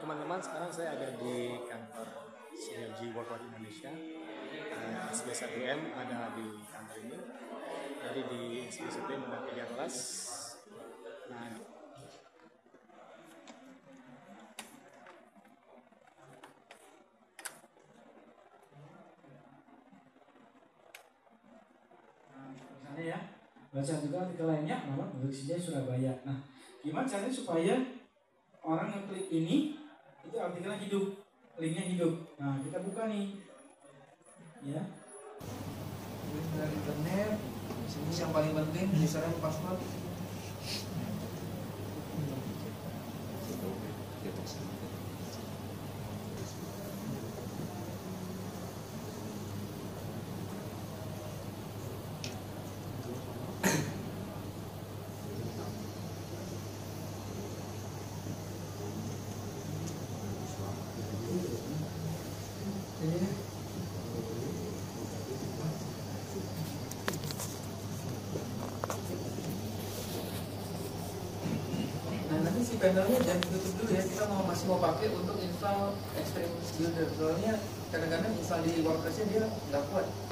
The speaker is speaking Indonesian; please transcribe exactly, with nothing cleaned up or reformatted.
teman-teman, sekarang saya ada di kantor Sinergi Worldwide Indonesia. uh, S B satu M ada di kantor ini. Jadi di S B satu M ada tiga kelas. Nah, misalnya ya, baca juga artikel lainnya, nama produksinya Surabaya. Nah, gimana caranya supaya orang ngeklik ini itu artikelnya hidup, linknya hidup. Nah, kita buka nih, ya. Link dari internet, sini yang paling penting username password. Nah, nanti si panelnya jangan ditutup dulu ya, kita mau masih mau pakai untuk install Extreme Builder. Soalnya kadang-kadang install di WordPress-nya dia nggak kuat.